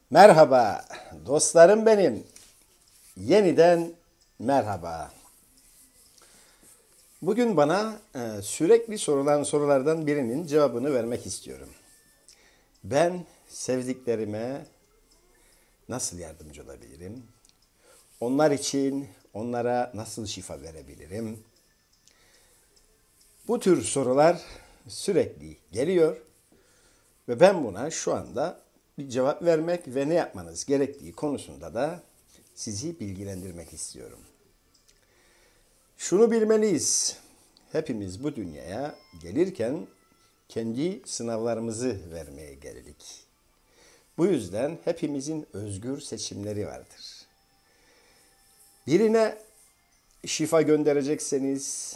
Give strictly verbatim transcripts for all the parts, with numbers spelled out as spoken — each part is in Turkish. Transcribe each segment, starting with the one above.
Merhaba dostlarım benim. Yeniden merhaba. Bugün bana e, sürekli sorulan sorulardan birinin cevabını vermek istiyorum. Ben sevdiklerime nasıl yardımcı olabilirim? Onlar için onlara nasıl şifa verebilirim? Bu tür sorular sürekli geliyor ve ben buna şu anda bir cevap vermek ve ne yapmanız gerektiği konusunda da sizi bilgilendirmek istiyorum. Şunu bilmeliyiz. Hepimiz bu dünyaya gelirken kendi sınavlarımızı vermeye geldik. Bu yüzden hepimizin özgür seçimleri vardır. Birine şifa gönderecekseniz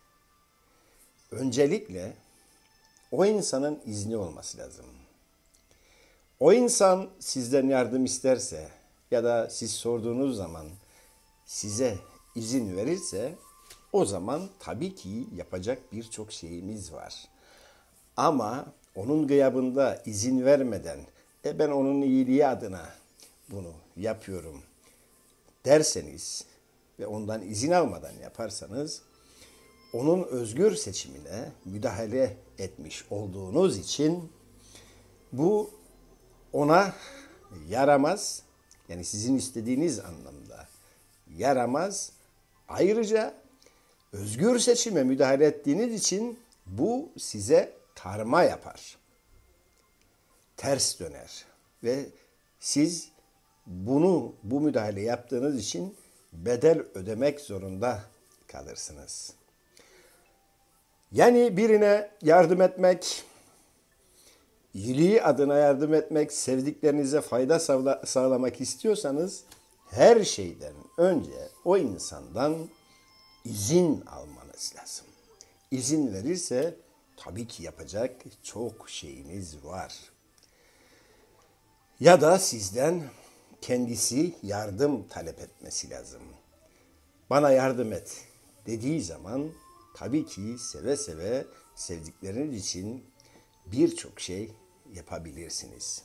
öncelikle o insanın izni olması lazım. O insan sizden yardım isterse ya da siz sorduğunuz zaman size izin verirse o zaman tabii ki yapacak birçok şeyimiz var. Ama onun gıyabında izin vermeden e ben onun iyiliği adına bunu yapıyorum derseniz ve ondan izin almadan yaparsanız onun özgür seçimine müdahale etmiş olduğunuz için bu ona yaramaz. Yani sizin istediğiniz anlamda yaramaz. Ayrıca özgür seçime müdahale ettiğiniz için bu size karma yapar. Ters döner ve siz bunu bu müdahale yaptığınız için bedel ödemek zorunda kalırsınız. Yani birine yardım etmek, iyiliği adına yardım etmek, sevdiklerinize fayda sağlamak istiyorsanız her şeyden önce o insandan izin almanız lazım. İzin verirse tabii ki yapacak çok şeyiniz var. Ya da sizden kendisi yardım talep etmesi lazım. Bana yardım et dediği zaman tabii ki seve seve sevdikleriniz için birçok şey yapabilirsiniz.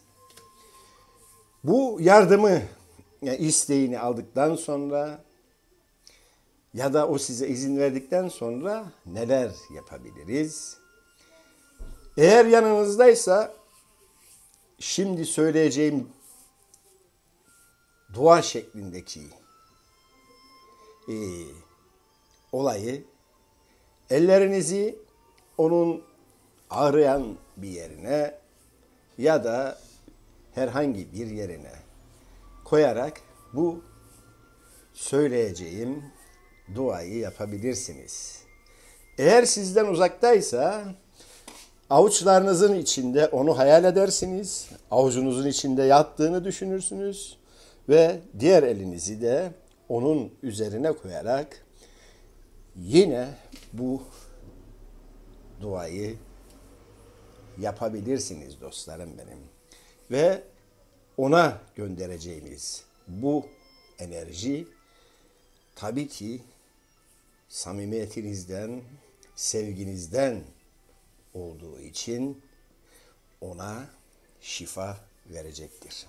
Bu yardımı yani isteğini aldıktan sonra ya da o size izin verdikten sonra neler yapabiliriz? Eğer yanınızdaysa şimdi söyleyeceğim dua şeklindeki e, olayı ellerinizi onun ağrıyan bir yerine ya da herhangi bir yerine koyarak bu söyleyeceğim duayı yapabilirsiniz. Eğer sizden uzaktaysa avuçlarınızın içinde onu hayal edersiniz. Avucunuzun içinde yattığını düşünürsünüz ve diğer elinizi de onun üzerine koyarak yine bu duayı yapabilirsiniz dostlarım benim. Ve ona göndereceğiniz bu enerji tabii ki samimiyetinizden, sevginizden olduğu için ona şifa verecektir.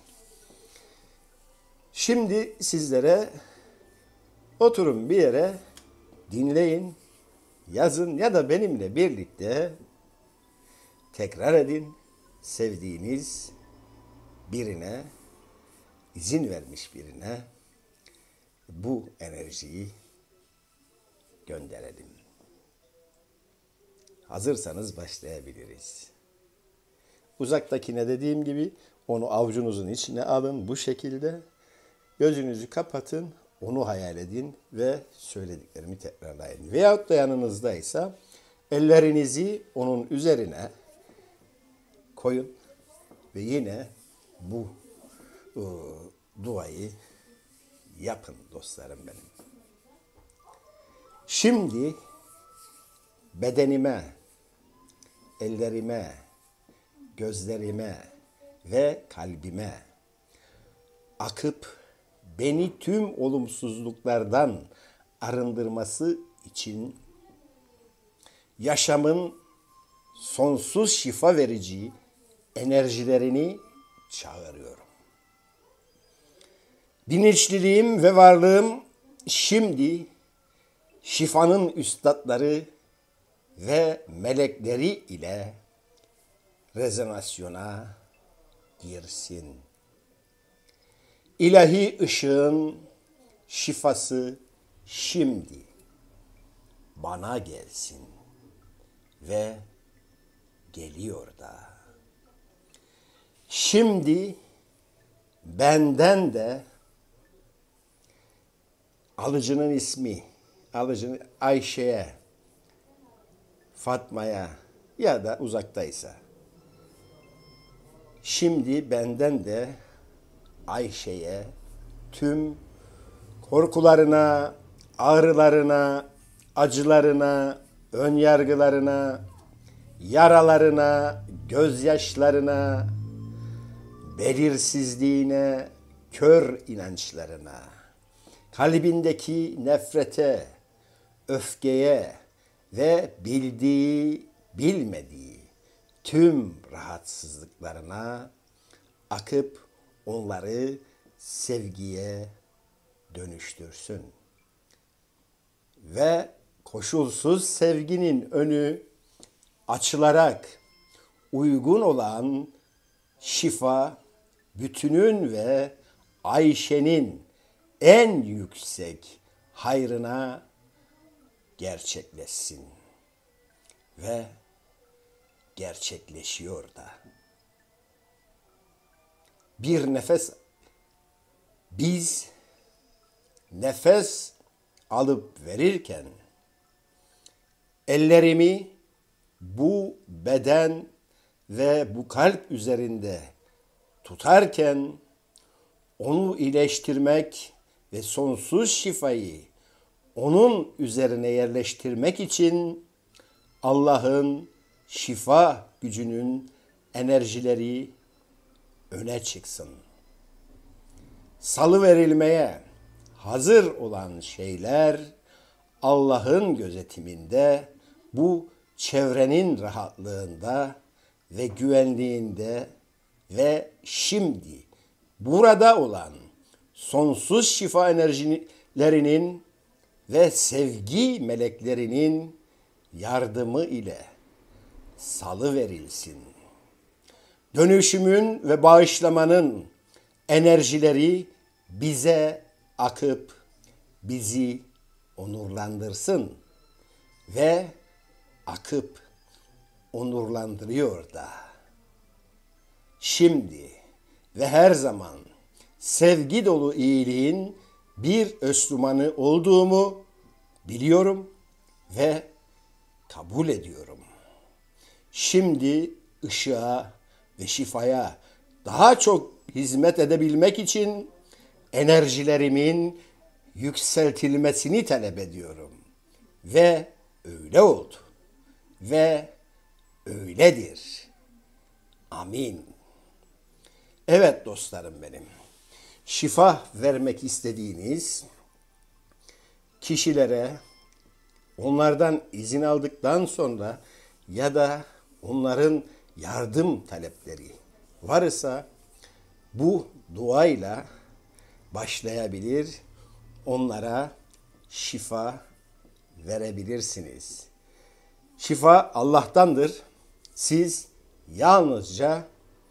Şimdi sizlere oturun bir yere, dinleyin, yazın ya da benimle birlikte tekrar edin. Sevdiğiniz birine, izin vermiş birine bu enerjiyi gönderelim. Hazırsanız başlayabiliriz. Uzaktakine dediğim gibi onu avucunuzun içine alın bu şekilde. Gözünüzü kapatın, onu hayal edin ve söylediklerimi tekrarlayın. Veyahut da yanınızdaysa ellerinizi onun üzerine koyun ve yine bu e, duayı yapın dostlarım benim. Şimdi bedenime, ellerime, gözlerime ve kalbime akıp beni tüm olumsuzluklardan arındırması için yaşamın sonsuz şifa verici enerjilerini çağırıyorum. Bilinçliliğim ve varlığım şimdi şifanın üstadları ve melekleri ile rezonasyona girsin. İlahi ışığın şifası şimdi bana gelsin ve geliyor da. Şimdi benden de alıcının ismi, alıcının Ayşe'ye, Fatma'ya ya da uzaktaysa. Şimdi benden de Ayşe'ye tüm korkularına, ağrılarına, acılarına, önyargılarına, yaralarına, gözyaşlarına, belirsizliğine, kör inançlarına, kalbindeki nefrete, öfkeye ve bildiği, bilmediği tüm rahatsızlıklarına akıp onları sevgiye dönüştürsün. Ve koşulsuz sevginin önü açılarak uygun olan şifa, bütünün ve Ayşe'nin en yüksek hayrına gerçekleşsin. Ve gerçekleşiyor da. Bir nefes, biz nefes alıp verirken ellerimi bu beden ve bu kalp üzerinde tutarken onu iyileştirmek ve sonsuz şifayı onun üzerine yerleştirmek için Allah'ın şifa gücünün enerjileri öne çıksın. Salı verilmeye hazır olan şeyler Allah'ın gözetiminde bu çevrenin rahatlığında ve güvenliğinde ve şimdi burada olan sonsuz şifa enerjilerinin ve sevgi meleklerinin yardımı ile salı verilsin. Dönüşümün ve bağışlamanın enerjileri bize akıp bizi onurlandırsın ve akıp onurlandırıyor da. Şimdi ve her zaman sevgi dolu iyiliğin bir Müslümanı olduğumu biliyorum ve kabul ediyorum. Şimdi ışığa ve şifaya daha çok hizmet edebilmek için enerjilerimin yükseltilmesini talep ediyorum. Ve öyle oldu. Ve öyledir. Amin. Evet dostlarım benim. Şifa vermek istediğiniz kişilere onlardan izin aldıktan sonra ya da onların yardım talepleri varsa bu duayla başlayabilir, onlara şifa verebilirsiniz. Şifa Allah'tandır. Siz yalnızca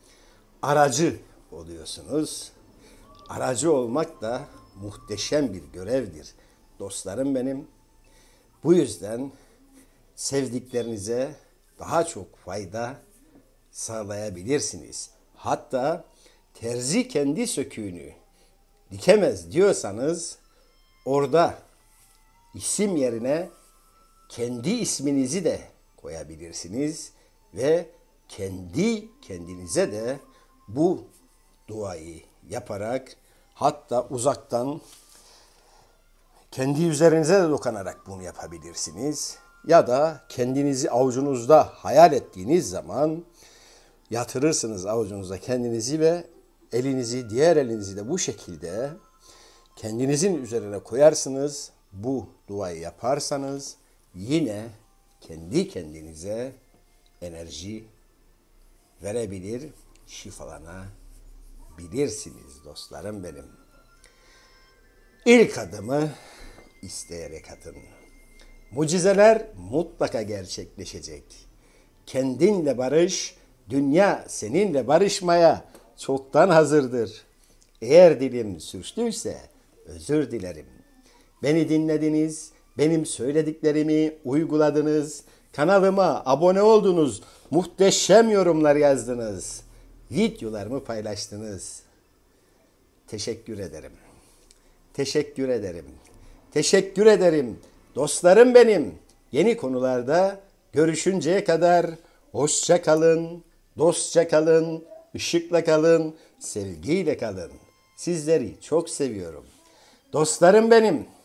aracı oluyorsunuz. Aracı olmak da muhteşem bir görevdir. Dostlarım benim. Bu yüzden sevdiklerinize daha çok fayda sağlayabilirsiniz. Hatta terzi kendi söküğünü dikemez diyorsanız orada isim yerine kendi isminizi de koyabilirsiniz ve kendi kendinize de bu duayı yaparak hatta uzaktan kendi üzerinize de dokanarak bunu yapabilirsiniz. Ya da kendinizi avucunuzda hayal ettiğiniz zaman yatırırsınız avucunuza kendinizi ve elinizi, diğer elinizi de bu şekilde kendinizin üzerine koyarsınız. Bu duayı yaparsanız yine kendi kendinize enerji verebilir, şifalanabilirsiniz dostlarım benim. İlk adımı isteyerek atın. Mucizeler mutlaka gerçekleşecek. Kendinle barış, dünya seninle barışmaya çoktan hazırdır. Eğer dilim sürçtüyse özür dilerim. Beni dinlediniz, benim söylediklerimi uyguladınız, kanalıma abone oldunuz, muhteşem yorumlar yazdınız, videolarımı paylaştınız. Teşekkür ederim. Teşekkür ederim. Teşekkür ederim. Dostlarım benim. Yeni konularda görüşünceye kadar hoşça kalın, dostça kalın, ışıkla kalın, sevgiyle kalın. Sizleri çok seviyorum. Dostlarım benim.